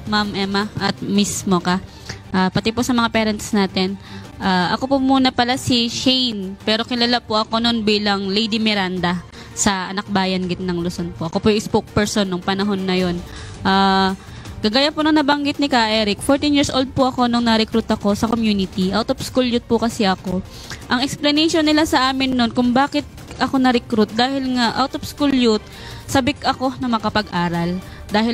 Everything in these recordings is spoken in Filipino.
Ma'am Emma at Miss Mocha. Pati po sa mga parents natin. Ako po muna pala si Shane, pero kilala po ako noon bilang Lady Miranda sa Anak Bayan, Gitnang Luzon po. Ako po yung spokesperson nung panahon na yon. Gagaya po nung nabanggit ni Ka Eric, 14 years old po ako nung na-recruit ako sa community. Out of school youth po kasi ako. Ang explanation nila sa amin noon kung bakit ako na-recruit, dahil nga out of school youth, sabik ako na makapag-aral. Dahil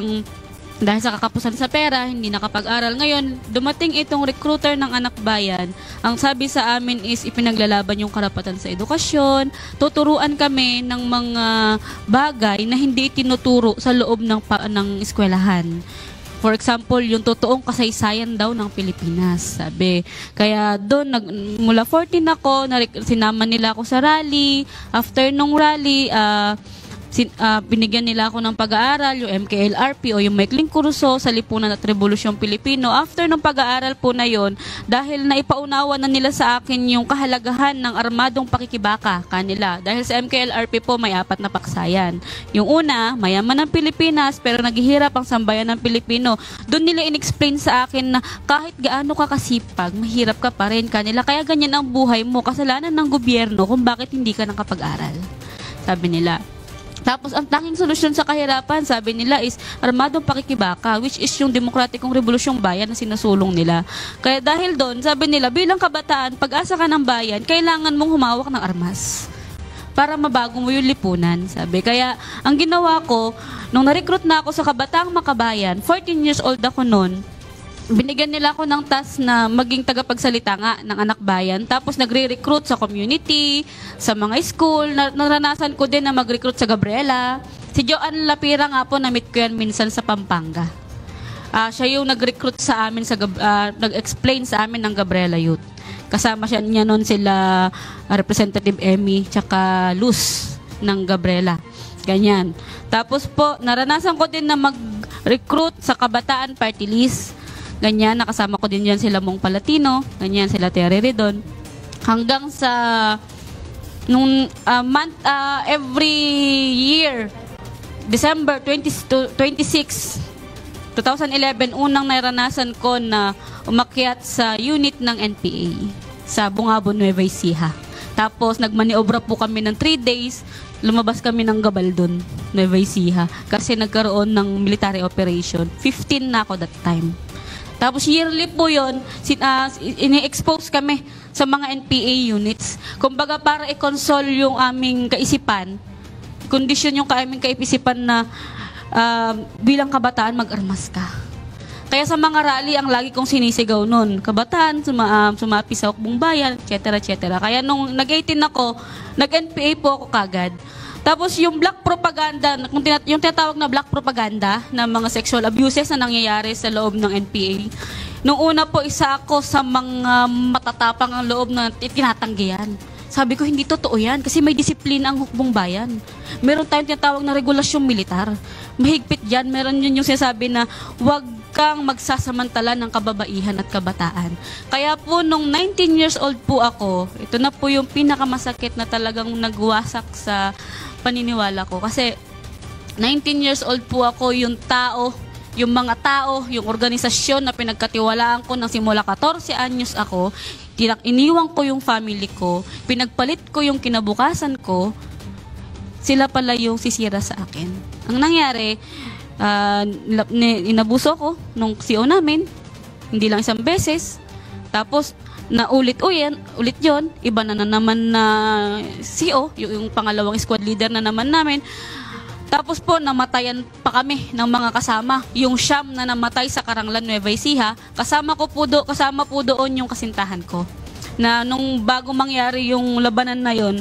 sa kakapusan sa pera, hindi nakapag-aral. Ngayon, dumating itong recruiter ng Anak Bayan. Ang sabi sa amin is ipinaglalaban yung karapatan sa edukasyon. Tuturuan kami ng mga bagay na hindi tinuturo sa loob ng eskwelahan. For example, yung totoong kasaysayan daw ng Pilipinas, sabi. Kaya doon, mula 14 ako, sinama nila ako sa rally. After nung rally, binigyan nila ako ng pag-aaral, yung MKLRP o yung Maikling Kurso sa Lipunan at Rebolusyong Pilipino. After ng pag-aaral po na yon, dahil naipaunawa na nila sa akin yung kahalagahan ng armadong pakikibaka kanila. Dahil sa MKLRP po may 4 na paksayan. Yung una, mayaman ng Pilipinas pero naghihirap ang sambayan ng Pilipino. Doon nila in-explain sa akin na kahit gaano ka kasipag, mahirap ka pa rin kanila. Kaya ganyan ang buhay mo, kasalanan ng gobyerno kung bakit hindi ka nakapag-aral. Sabi nila. Tapos, ang tanging solusyon sa kahirapan, sabi nila, is armadong pakikibaka, which is yung demokratikong revolusyong bayan na sinusulong nila. Kaya dahil doon, sabi nila, bilang kabataan, pag-asa ka ng bayan, kailangan mong humawak ng armas para mabago mo yung lipunan, sabi. Kaya, ang ginawa ko, nung na-recruit na ako sa Kabataang Makabayan, 14 years old ako noon, binigyan nila ako ng task na maging tagapagsalita nga ng Anak Bayan. Tapos nagre-recruit sa community, sa mga school. Naranasan ko din na mag-recruit sa Gabriela. Si Joanne Lapira nga po, na-meet ko yan minsan sa Pampanga. Siya yung nag-recruit sa amin, nag-explain sa amin ng Gabriela Youth. Kasama niya noon sila Representative Emmy, tsaka Luz ng Gabriela. Ganyan. Tapos po, naranasan ko din na mag-recruit sa Kabataan Party List. Ganyan, nakasama ko din yan sila Mong Palatino, ganyan, sila Terry Redon. Hanggang sa, every year, December 26, 2011, unang naranasan ko na umakyat sa unit ng NPA sa Bungabon, Nueva Ecija. Tapos, nagmaniobra po kami ng 3 days, lumabas kami ng Gabaldon, Nueva Ecija, kasi nagkaroon ng military operation. 15 na ako that time. Tapos yearly po yun, ini-expose kami sa mga NPA units. Kumbaga para i-console yung aming kaisipan, kondisyon yung aming kaisipan na bilang kabataan mag-armas ka. Kaya sa mga rally, ang lagi kong sinisigaw nun, kabataan, sumapi sa hukbong bayan, etc. etc. Kaya nung nag-18 ako, nag-NPA po ako kagad. Tapos yung black propaganda, yung tinatawag na black propaganda ng mga sexual abuses na nangyayari sa loob ng NPA. Nung una po, isa ako sa mga matatapang ang loob na tinatanggihan. Sabi ko, hindi totoo yan kasi may disiplina ang hukbong bayan. Meron tayong tinatawag na regulasyong militar. Mahigpit dyan. Meron yun yung sinasabi na huwag kang magsasamantala ng kababaihan at kabataan. Kaya po, nung 19 years old po ako, ito na po yung pinakamasakit na talagang nagwasak sa paniniwala ko. Kasi 19 years old po ako, yung mga tao, yung organisasyon na pinagkatiwalaan ko nang simula 14 anyos ako, iniwan ko yung family ko, pinagpalit ko yung kinabukasan ko, sila pala yung sisira sa akin. Ang nangyari, inabuso ko nung CO namin, hindi lang isang beses, tapos ulit yon, iba na naman na CO, yung pangalawang squad leader na naman namin. Tapos po, namatayan pa kami ng mga kasama. Yung Siyam na namatay sa Karanglan, Nueva Ecija, kasama po doon yung kasintahan ko. Na nung bago mangyari yung labanan na yon,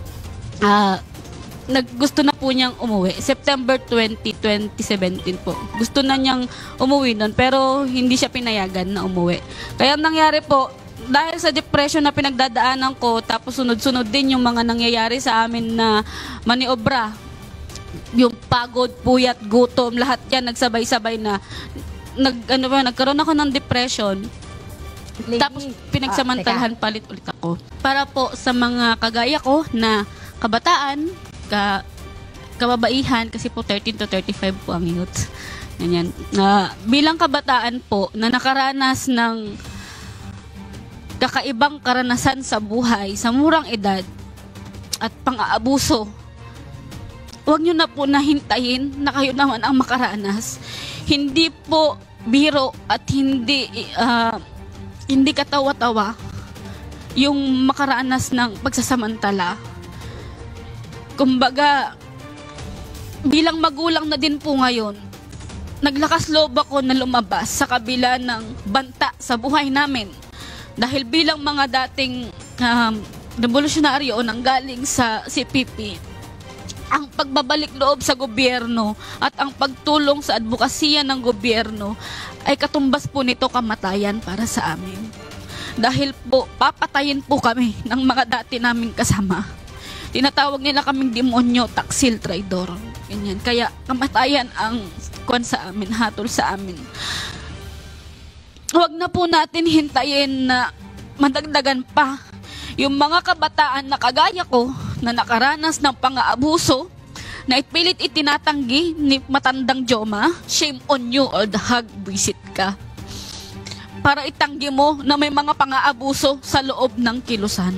gusto na po niyang umuwi. September 20, 2017 po. Gusto na niyang umuwi nun, pero hindi siya pinayagan na umuwi. Kaya nangyari po, dahil sa depression na pinagdadaanan ko, tapos sunod-sunod din yung mga nangyayari sa amin na maniobra, yung pagod, puyat, gutom, lahat yan nagsabay-sabay na nagkaroon ako ng depression. Tapos pinagsamantalahan palit ulit ako. Para po sa mga kagaya ko na kabataan, kababaihan, kasi po 13 to 35 po ang youth. Ganyan. Bilang kabataan po na nakaranas ng kakaibang karanasan sa buhay, sa murang edad at pang-aabuso, huwag nyo na po nahintayin na kayo naman ang makaranas. Hindi po biro at hindi katawa-tawa yung makaranas ng pagsasamantala. Kumbaga, bilang magulang na din po ngayon, naglakas loob ako na lumabas sa kabila ng banta sa buhay namin. Dahil bilang mga dating revolusyonaryo nang galing sa CPP, ang pagbabalik loob sa gobyerno at ang pagtulong sa advokasya ng gobyerno ay katumbas po nito kamatayan para sa amin. Dahil po, papatayin po kami ng mga dati naming kasama. Tinatawag nila kaming demonyo, taksil, traidor. Ganyan. Kaya kamatayan ang kwan sa amin, hatol sa amin. Huwag na po natin hintayin na madagdagan pa yung mga kabataan na kagaya ko na nakaranas ng pang-aabuso na ipilit itinatanggi ni matandang Joma. Shame on you, old hag, visit ka. Para itanggi mo na may mga pang-aabuso sa loob ng kilusan.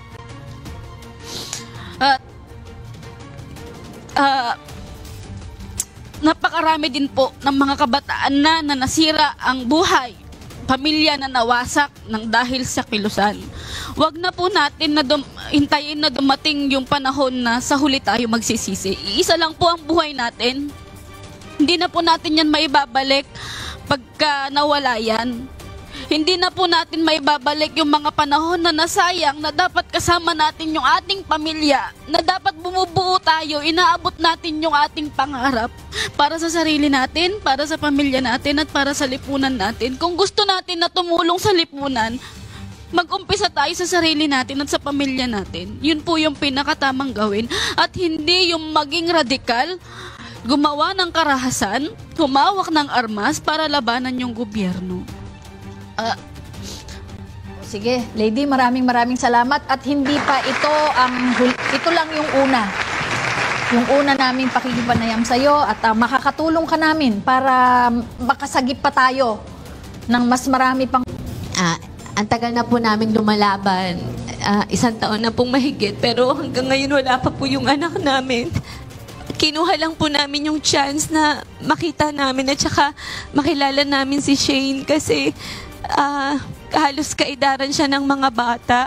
Napakarami din po ng mga kabataan na nasira ang buhay, pamilya na nawasak ng dahil sa kilusan. Huwag na po natin na hintayin na dumating yung panahon na sa huli tayo magsisisi. Iisa lang po ang buhay natin. Hindi na po natin yan maibabalik pagka nawala yan. Hindi na po natin maibabalik yung mga panahon na nasayang na dapat kasama natin yung ating pamilya, na dapat bumubuo tayo, inaabot natin yung ating pangarap para sa sarili natin, para sa pamilya natin at para sa lipunan natin. Kung gusto natin na tumulong sa lipunan, mag-umpisa tayo sa sarili natin at sa pamilya natin. Yun po yung pinakatamang gawin at hindi yung maging radikal, gumawa ng karahasan, humawak ng armas para labanan yung gobyerno. Sige, lady, maraming salamat at hindi pa ito lang yung una. Yung una naming pakikipanayam sa'yo at makakatulong ka namin para makasagip pa tayo ng mas marami pang... Ang tagal na po namin lumalaban. 1 taon na pong mahigit pero hanggang ngayon wala pa po yung anak namin. Kinuha lang po namin yung chance na makita namin at saka makilala namin si Shane kasi halos kaidaran siya ng mga bata.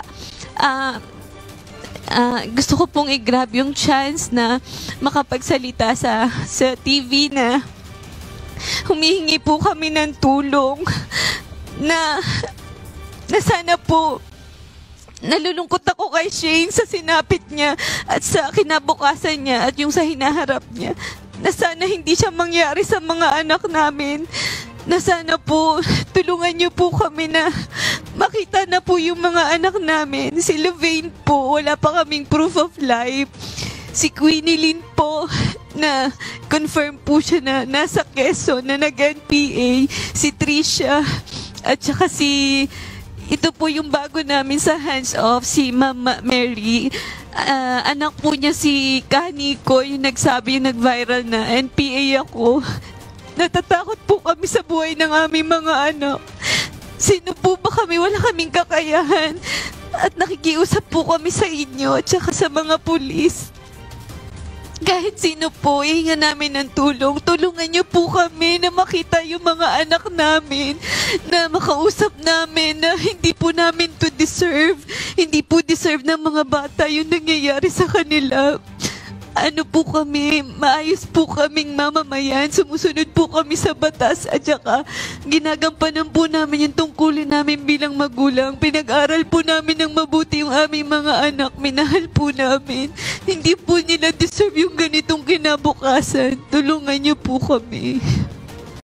Gusto ko pong i-grab yung chance na makapagsalita sa TV na humihingi po kami ng tulong na sana po nalulungkot ako kay Shane sa sinapit niya at sa kinabukasan niya at yung sa hinaharap niya na sana hindi siya mangyari sa mga anak namin. Na sana po, tulungan niyo po kami na makita na po yung mga anak namin. Si Lavaine po, wala pa kaming proof of life. Si Queenie Lynn po, na confirm po siya na nasa Quezon, na nag-NPA. Si Trisha, at saka ito po yung bago namin sa hands-off, si Mama Mary. Anak po niya si Kaniko, yung nagsabi, yung nag-viral na NPA ako. Natatakot po kami sa buhay ng aming mga anak. Sino po ba kami? Wala kaming kakayahan. At nakikiusap po kami sa inyo at saka sa mga pulis. Kahit sino po, ihinga namin ng tulong. Tulungan niyo po kami na makita yung mga anak namin. Na makausap namin na hindi po namin to deserve. Hindi po deserve ng mga bata yung nangyayari sa kanila. Ano po kami, maayos po kaming mamamayan, sumusunod po kami sa batas at saka ginagampanan po namin yung tungkulin namin bilang magulang. Pinag-aral po namin ng mabuti yung aming mga anak, minahal po namin. Hindi po nila deserve yung ganitong kinabukasan. Tulungan niyo po kami.